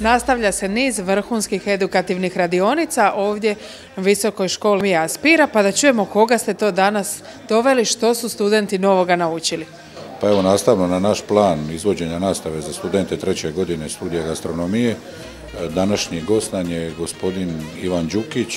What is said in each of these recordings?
Nastavlja se niz vrhunskih edukativnih radionica ovdje na Visokoj školi Aspira, pa da čujemo koga ste to danas doveli, što su studenti novoga naučili. Pa evo, nastavno na naš plan izvođenja nastave za studente 3. godine studija gastronomije, današnji gost nam je gospodin Ivan Đukić,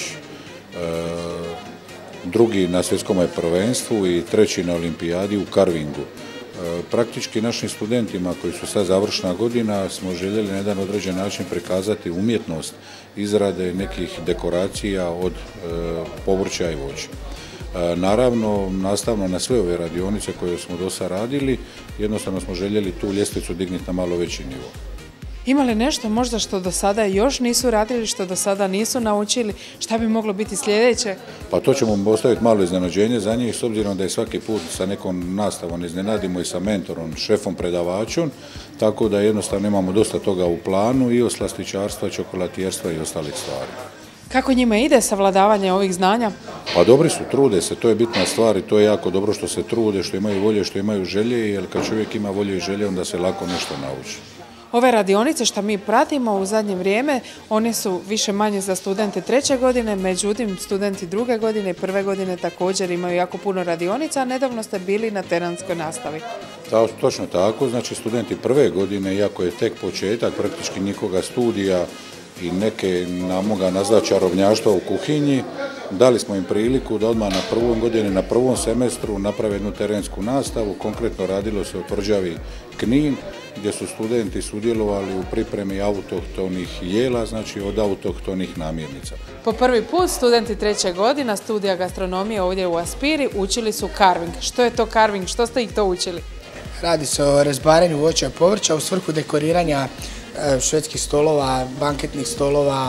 drugi na svjetskom prvenstvu i treći na olimpijadi u karvingu. Praktički našim studentima koji su sad završna godina smo željeli na jedan određen način prikazati umjetnost izrade nekih dekoracija od povrća i voća. Naravno, nastavno na sve ove radionice koje smo do sada radili, jednostavno smo željeli tu ljestvicu dignuti na malo veći nivo. Ima li nešto možda što do sada još nisu radili, što do sada nisu naučili? Šta bi moglo biti sljedeće? Pa to ćemo ostaviti malo iznenađenje za njih, s obzirom da je svaki put sa nekom nastavom iznenadimo i sa mentorom, šefom, predavačom, tako da jednostavno imamo dosta toga u planu i od slastičarstva, čokolatijerstva i ostalih stvari. Kako njima ide savladavanje ovih znanja? Pa dobri su, trude se, to je bitna stvar i to je jako dobro što se trude, što imaju volje, što imaju želje, jer kad čovjek ima volje i želje, onda se lako nešto nauči. Ove radionice što mi pratimo u zadnje vrijeme, one su više manje za studente 3. godine, međutim studenti 2. godine i 1. godine također imaju jako puno radionica, a nedavno ste bili na terenskoj nastavi. Točno tako, znači studenti 1. godine, iako je tek početak praktički nikoga studija i neke moga nazvati čarobnjaštva u kuhinji, dali smo im priliku da odmah na 1. godini, na 1. semestru naprave jednu terensku nastavu. Konkretno radilo se o tvrđavi Knin, gdje su studenti sudjelovali u pripremi autohtonih jela, znači od autohtonih namirnica. Po prvi put studenti 3. godina studija gastronomije ovdje u Aspiri učili su karving. Što je to karving? Što ste ih to učili? Radi se o rezbarenju voća i povrća u svrhu dekoriranja švedskih stolova, banketnih stolova,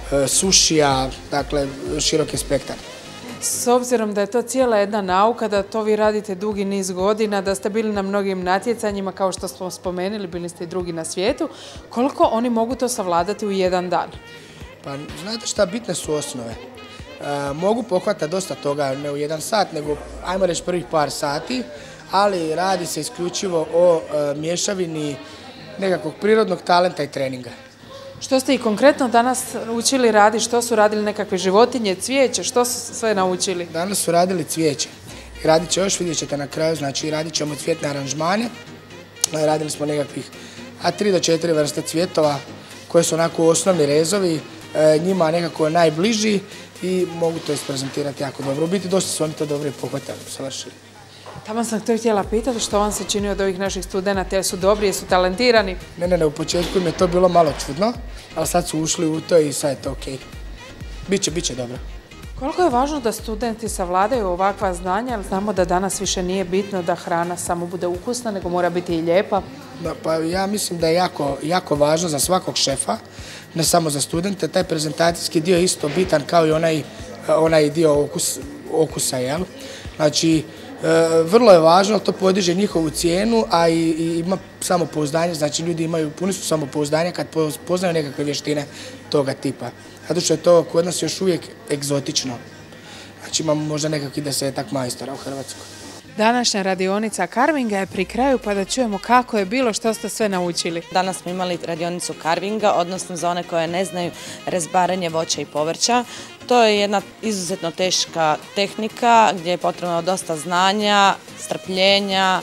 sušija, dakle široki spektar. S obzirom da je to cijela jedna nauka, da to vi radite dugi niz godina, da ste bili na mnogim natjecanjima, kao što smo spomenuli, bili ste i drugi na svijetu, koliko oni mogu to savladati u jedan dan? Pa znate šta, bitne su osnove. Mogu pohvatati dosta toga, ne u 1 sat, nego ajmo reći prvih par sati, ali radi se isključivo o mješavini nekakvog prirodnog talenta i treninga. Što ste i konkretno danas učili raditi? Što su radili nekakve životinje, cvijeće? Što su sve naučili? Danas su radili cvijeće. Radit će još, vidjet ćete na kraju, znači radit ćemo cvjetne aranžmane. Radili smo nekakvih 3 do 4 vrste cvjetova koje su onako osnovni rezovi, njima nekako najbliži i mogu to isprezentirati jako dobro. U biti dosta su oni to dobro i pohvatali, savršili. Tamo sam to htjela pitati, što vam se čini od ovih naših studenata, jer su dobri, jer su talentirani? Ne, u početku im je to bilo malo čudno, ali sad su ušli u to i sad je to okej. Biće dobro. Koliko je važno da studenti savladaju ovakva znanja, jer znamo da danas više nije bitno da hrana samo bude ukusna, nego mora biti i lijepa? Pa ja mislim da je jako važno za svakog šefa, ne samo za studente. Taj prezentacijski dio je isto bitan kao i onaj dio okusa, jel? Znači, vrlo je važno, to podiže njihovu cijenu, a i ima samopouzdanje, znači ljudi puni su samopouzdanja kad poznaju nekakve vještine toga tipa. Zato što je to kod nas još uvijek egzotično. Znači imamo možda nekakvih 10-ak majstora u Hrvatskoj. Današnja radionica karvinga je pri kraju, pa da čujemo kako je bilo, što ste sve naučili. Danas smo imali radionicu karvinga, odnosno za one koje ne znaju, rezbaranje voća i povrća. To je jedna izuzetno teška tehnika gdje je potrebno dosta znanja, strpljenja.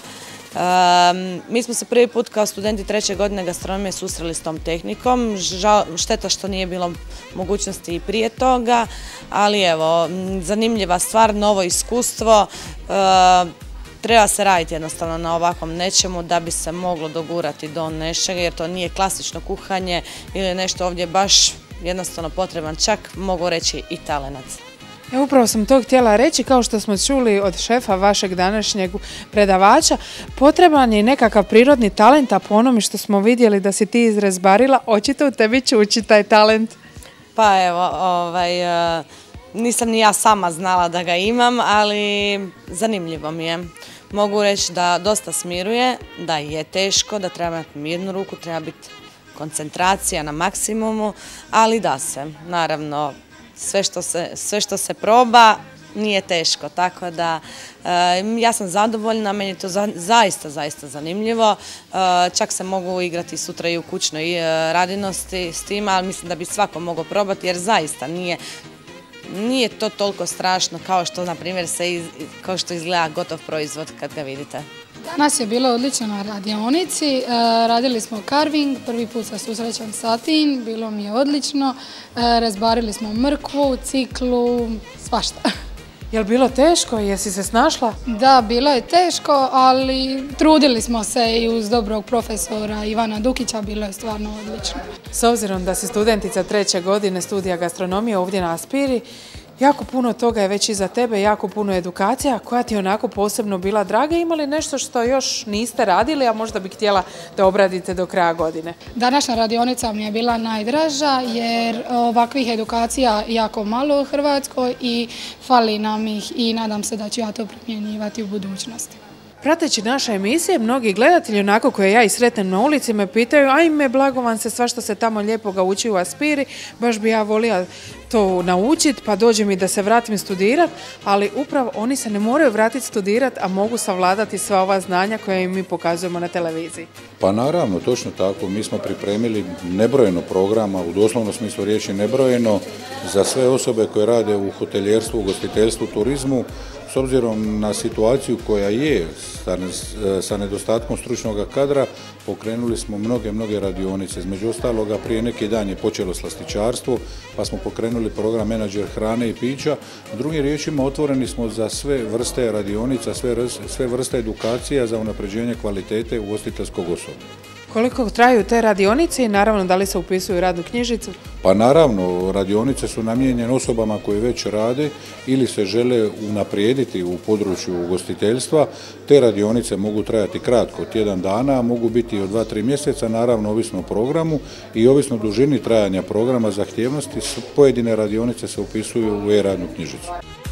Mi smo se prvi put kao studenti 3. godine gastronomije susreli s tom tehnikom. Šteta što nije bilo mogućnosti i prije toga, ali evo, zanimljiva stvar, novo iskustvo. Treba se raditi jednostavno na ovakvom nečemu da bi se moglo dogurati do nečega, jer to nije klasično kuhanje ili nešto ovdje baš jednostavno potreban, čak mogu reći i talenat. Upravo sam to htjela reći, kao što smo čuli od šefa vašeg današnjeg predavača, potreban je nekakav prirodni talent, a po onome što smo vidjeli da si ti izrezbarila, očito u tebi čuči taj talent. Pa evo, nisam ni ja sama znala da ga imam, ali zanimljivo mi je. Mogu reći da dosta smiruje, da je teško, da treba imati mirnu ruku, treba biti koncentracija na maksimumu, ali da se, naravno, sve što se proba nije teško, tako da ja sam zadovoljna, meni je to zaista zanimljivo, čak se mogu igrati sutra i u kućnoj radinosti s tim, ali mislim da bi svako mogao probati jer zaista nije to toliko strašno kao što, na primjer, kao što izgleda gotov proizvod kad ga vidite. Danas je bilo odlično na radionici, radili smo carving, prvi put se susrećam satin, bilo mi je odlično, rezbarili smo mrkvu, ciklu, svašta. Je li bilo teško? Jesi se snašla? Da, bilo je teško, ali trudili smo se i uz dobrog profesora Ivana Dukića, bilo je stvarno odlično. S obzirom da si studentica 3. godine studija gastronomije ovdje na Aspiri, jako puno toga je već iza tebe, jako puno edukacija. Koja ti je onako posebno bila draga? Ima li nešto što još niste radili, a možda bi htjela da obradite do kraja godine? Današnja radionica mi je bila najdraža jer ovakvih edukacija jako malo u Hrvatskoj i fali nam ih i nadam se da ću ja to primjenjivati u budućnosti. Prateći naše emisije, mnogi gledatelji, onako koje ja i sretnem na ulici, me pitaju ajme, blago vam se svašta se tamo lijepoga uči u Aspiri, baš bi ja volila to naučiti, pa dođe mi da se vratim studirati, ali upravo oni se ne moraju vratiti studirati, a mogu savladati sva ova znanja koje im mi pokazujemo na televiziji. Pa naravno, točno tako. Mi smo pripremili nebrojeno programa, u doslovnom smislu riječi nebrojeno, za sve osobe koje rade u hoteljerstvu, ugostiteljstvu, turizmu. S obzirom na situaciju koja je sa nedostatkom stručnog kadra, pokrenuli smo mnoge radionice. Između ostaloga, prije neki dan je počelo slastičarstvo, pa smo pokrenuli program menadžer hrane i pića. Drugim riječima, otvoreni smo za sve vrste radionica, sve vrste edukacija za unapređenje kvalitete ugostiteljskog osoblja. Koliko traju te radionice i naravno da li se upisuju u radnu knjižicu? Pa naravno, radionice su namijenjene osobama koje već rade ili se žele unaprijediti u području ugostiteljstva. Te radionice mogu trajati kratko, tjedan dana, mogu biti od 2-3 mjeseca, naravno ovisno o programu i ovisno o dužini trajanja programa zahtjevnosti. Pojedine radionice se upisuju u e-radnu knjižicu.